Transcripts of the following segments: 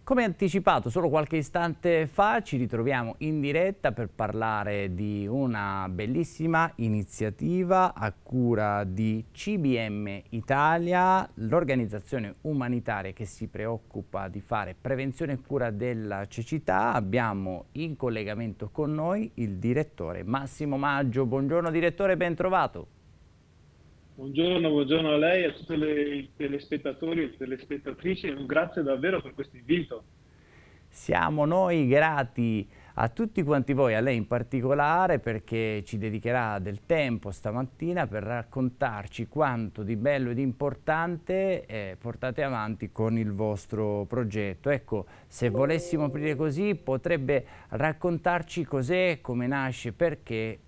Come anticipato solo qualche istante fa, ci ritroviamo in diretta per parlare di una bellissima iniziativa a cura di CBM Italia, l'organizzazione umanitaria che si preoccupa di fare prevenzione e cura della cecità. Abbiamo in collegamento con noi il direttore Massimo Maggio. Buongiorno direttore, ben trovato. Buongiorno a lei e a tutti i telespettatori e telespettatrici e un grazie davvero per questo invito. Siamo noi grati a tutti quanti voi, a lei in particolare, perché ci dedicherà del tempo stamattina per raccontarci quanto di bello ed importante portate avanti con il vostro progetto. Ecco, se volessimo aprire così, potrebbe raccontarci cos'è, come nasce, perché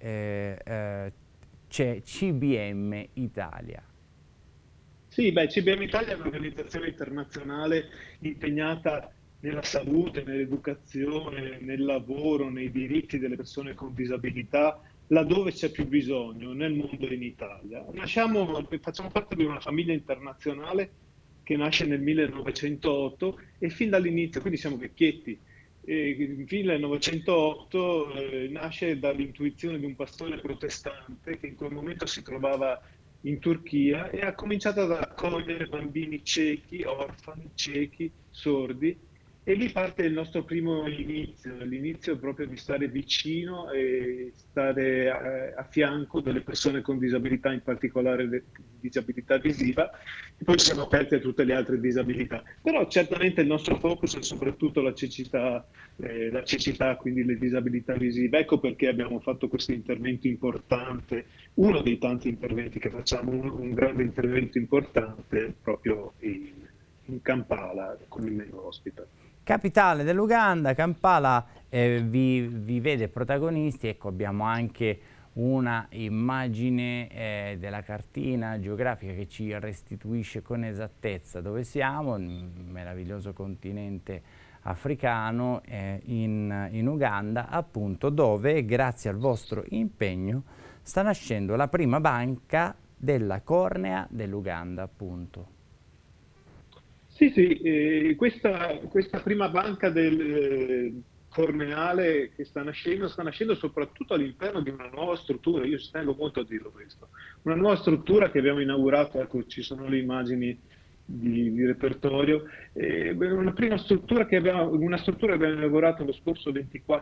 c'è CBM Italia. Sì, beh, CBM Italia è un'organizzazione internazionale impegnata nella salute, nell'educazione, nel lavoro, nei diritti delle persone con disabilità, laddove c'è più bisogno, nel mondo e in Italia. Facciamo parte di una famiglia internazionale che nasce nel 1908 e fin dall'inizio, quindi siamo vecchietti, il 1908 nasce dall'intuizione di un pastore protestante che in quel momento si trovava in Turchia e ha cominciato ad accogliere bambini ciechi, orfani, ciechi, sordi. E lì parte il nostro primo inizio, l'inizio proprio di stare vicino e stare a fianco delle persone con disabilità, in particolare disabilità visiva, e poi ci siamo aperti a tutte le altre disabilità. Però certamente il nostro focus è soprattutto la cecità, quindi le disabilità visive. Ecco perché abbiamo fatto questo intervento importante, uno dei tanti interventi che facciamo, un grande intervento importante proprio in Kampala con il Menlo Hospital. Capitale dell'Uganda, Kampala vi vede protagonisti. Ecco, abbiamo anche una immagine della cartina geografica che ci restituisce con esattezza dove siamo, il meraviglioso continente africano, in Uganda, appunto, dove grazie al vostro impegno sta nascendo la prima banca della cornea dell'Uganda, appunto. Sì, questa prima banca del corneale che sta nascendo soprattutto all'interno di una nuova struttura, io ci tengo molto a dirlo questo, una nuova struttura che abbiamo inaugurato, ecco ci sono le immagini di repertorio, una prima struttura una struttura che abbiamo inaugurato lo scorso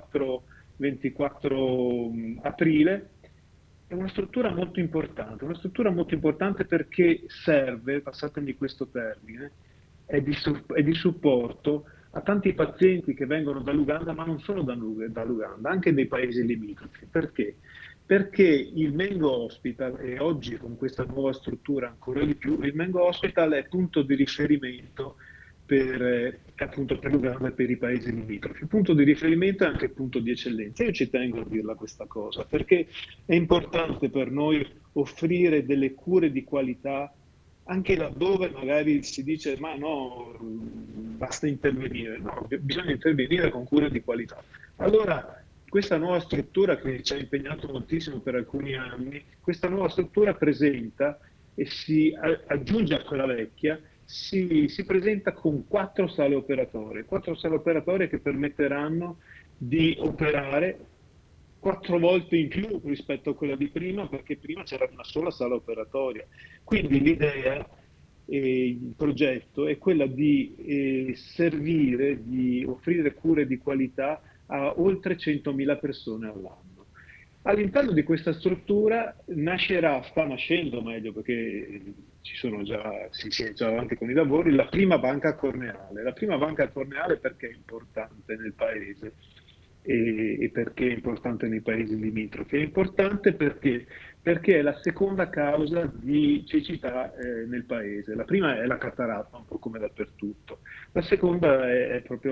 24 aprile. È una struttura molto importante perché serve, passatemi questo termine, è di supporto a tanti pazienti che vengono dall'Uganda, ma non solo dall'Uganda, anche dei paesi limitrofi. Perché? Perché il Mengo Hospital, e oggi con questa nuova struttura ancora di più, il Mengo Hospital è punto di riferimento appunto per l'Uganda e per i paesi limitrofi. Punto di riferimento e anche punto di eccellenza. Io ci tengo a dirla questa cosa, perché è importante per noi offrire delle cure di qualità anche laddove magari si dice ma no, basta intervenire. No, bisogna intervenire con cure di qualità. Allora, questa nuova struttura che ci ha impegnato moltissimo per alcuni anni, questa nuova struttura presenta e si aggiunge a quella vecchia, si presenta con quattro sale operatorie che permetteranno di operare 4 volte in più rispetto a quella di prima, perché prima c'era una sola sala operatoria. Quindi l'idea e il progetto è quella di servire, di offrire cure di qualità a oltre 100.000 persone all'anno. All'interno di questa struttura sta nascendo meglio perché si è già avanti con i lavori, la prima banca corneale. La prima banca corneale perché è importante nel paese e perché è importante nei paesi limitrofi? È importante perché è la seconda causa di cecità nel paese. La prima è la cataratta, un po' come dappertutto. La seconda è proprio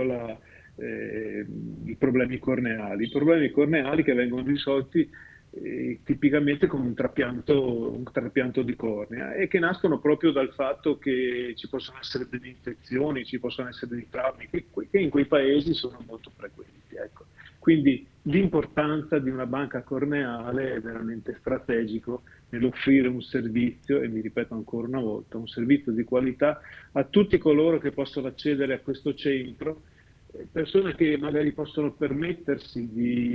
i problemi corneali che vengono risolti tipicamente con un trapianto di cornea e che nascono proprio dal fatto che ci possono essere delle infezioni, ci possono essere dei traumi che in quei paesi sono molto frequenti. Ecco. Quindi l'importanza di una banca corneale è veramente strategico nell'offrire un servizio, e mi ripeto ancora una volta, un servizio di qualità a tutti coloro che possono accedere a questo centro persone che magari possono permettersi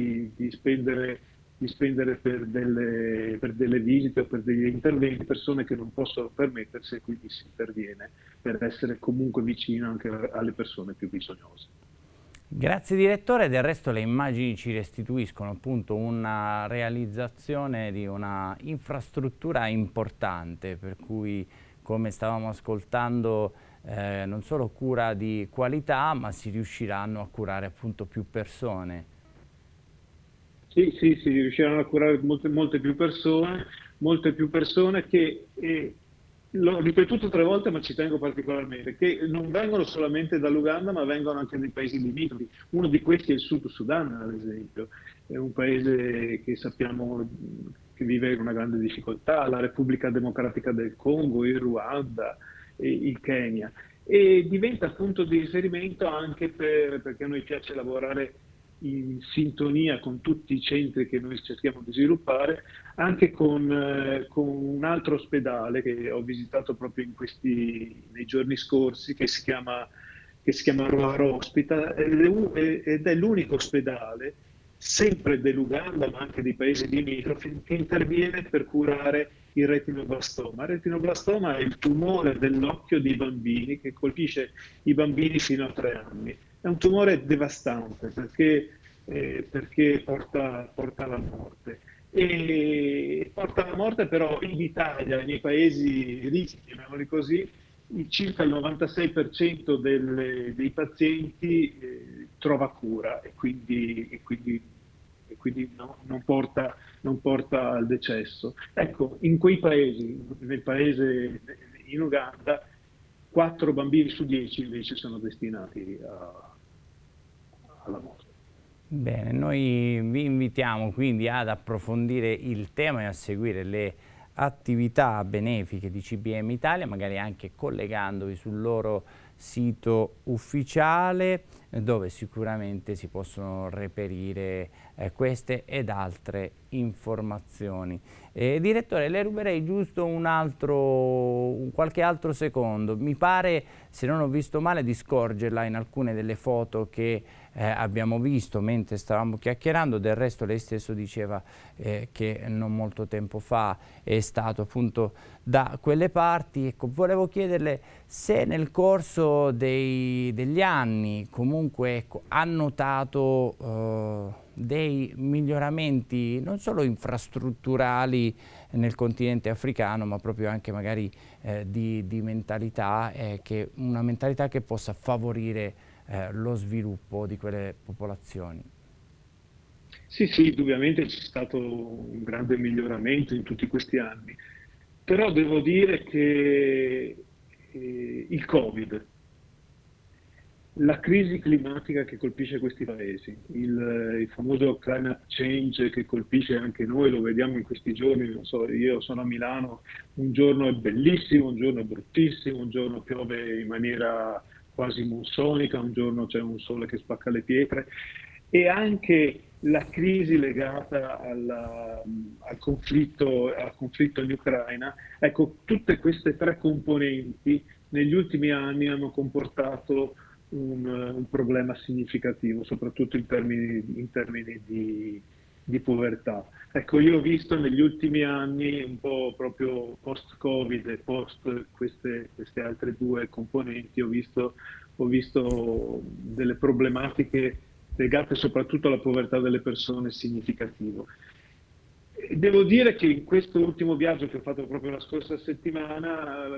di spendere per delle visite o per degli interventi, persone che non possono permettersi, e quindi si interviene per essere comunque vicino anche alle persone più bisognose. Grazie direttore, del resto le immagini ci restituiscono appunto una realizzazione di una infrastruttura importante, per cui come stavamo ascoltando non solo cura di qualità, ma si riusciranno a curare appunto più persone. Sì, sì, sì, riusciranno a curare molte più persone che, l'ho ripetuto 3 volte, ma ci tengo particolarmente, che non vengono solamente dall'Uganda, ma vengono anche dai paesi limitrofi. Uno di questi è il Sud Sudan, ad esempio, è un paese che sappiamo che vive una grande difficoltà, la Repubblica Democratica del Congo, il Ruanda, il Kenya. E diventa punto di riferimento anche perché a noi piace lavorare in sintonia con tutti i centri che noi cerchiamo di sviluppare, anche con un altro ospedale che ho visitato proprio nei giorni scorsi, che si chiama Roaro Hospital, ed è l'unico ospedale, sempre dell'Uganda, ma anche dei paesi limitrofi, che interviene per curare il retinoblastoma. Il retinoblastoma è il tumore dell'occhio dei bambini che colpisce i bambini fino a 3 anni. È un tumore devastante perché porta alla morte. E porta alla morte però in Italia, nei paesi ricchi, chiamiamoli così, circa il 96% dei pazienti trova cura e quindi non porta al decesso. Ecco, in quei paesi, in Uganda, 4 bambini su 10 invece sono destinati alla morte. Bene, noi vi invitiamo quindi ad approfondire il tema e a seguire le attività benefiche di CBM Italia, magari anche collegandovi sul loro sito ufficiale, dove sicuramente si possono reperire queste ed altre informazioni. Direttore, le ruberei giusto qualche altro secondo. Mi pare, se non ho visto male, di scorgerla in alcune delle foto che abbiamo visto mentre stavamo chiacchierando. Del resto lei stesso diceva che non molto tempo fa è stato appunto da quelle parti. Ecco, volevo chiederle se nel corso degli anni comunque ecco, ha notato dei miglioramenti non solo infrastrutturali nel continente africano, ma proprio anche magari di mentalità, una mentalità che possa favorire lo sviluppo di quelle popolazioni. Sì, sì, indubbiamente c'è stato un grande miglioramento in tutti questi anni, però devo dire che il Covid, la crisi climatica che colpisce questi paesi, il famoso climate change che colpisce anche noi, lo vediamo in questi giorni, non so, io sono a Milano, un giorno è bellissimo, un giorno è bruttissimo, un giorno piove in maniera quasi monsonica, un giorno c'è un sole che spacca le pietre e anche la crisi legata al conflitto in Ucraina, ecco, tutte queste 3 componenti negli ultimi anni hanno comportato un problema significativo, soprattutto in termini di povertà. Ecco, io ho visto negli ultimi anni, un po' proprio post-Covid e post queste altre 2 componenti, ho visto delle problematiche legate soprattutto alla povertà delle persone significativo. Devo dire che in questo ultimo viaggio che ho fatto proprio la scorsa settimana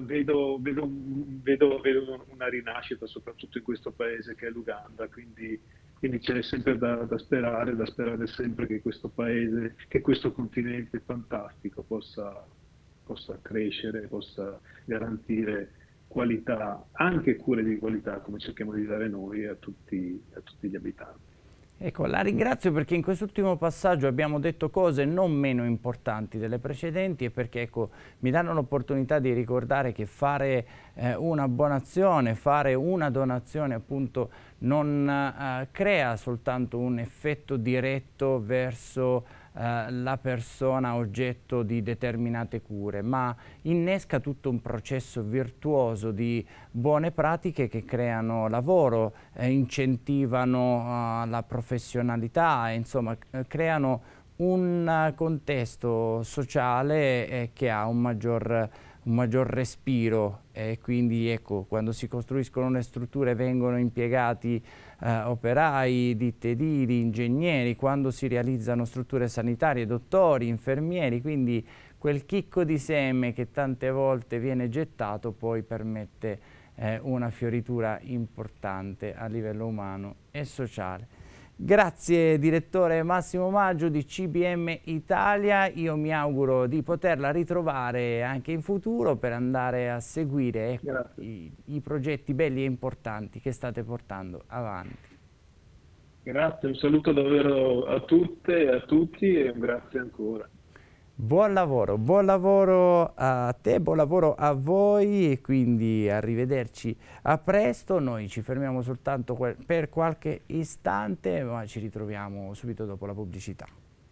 vedo una rinascita, soprattutto in questo paese che è l'Uganda, quindi c'è sempre da sperare sempre che questo paese, che questo continente fantastico possa crescere, possa garantire qualità, anche cure di qualità, come cerchiamo di dare noi a tutti gli abitanti. Ecco, la ringrazio perché in quest'ultimo passaggio abbiamo detto cose non meno importanti delle precedenti e perché ecco, mi danno l'opportunità di ricordare che fare una buona azione, fare una donazione appunto non crea soltanto un effetto diretto verso la persona oggetto di determinate cure, ma innesca tutto un processo virtuoso di buone pratiche che creano lavoro, incentivano la professionalità, insomma creano un contesto sociale che ha un maggior respiro, e quindi ecco, quando si costruiscono le strutture vengono impiegati operai, ditte edili, ingegneri, quando si realizzano strutture sanitarie, dottori, infermieri, quindi quel chicco di seme che tante volte viene gettato poi permette una fioritura importante a livello umano e sociale. Grazie direttore Massimo Maggio di CBM Italia, io mi auguro di poterla ritrovare anche in futuro per andare a seguire, ecco, i progetti belli e importanti che state portando avanti. Grazie, un saluto davvero a tutte e a tutti e un grazie ancora. Buon lavoro a te, buon lavoro a voi e quindi arrivederci a presto. Noi ci fermiamo soltanto per qualche istante, ma ci ritroviamo subito dopo la pubblicità.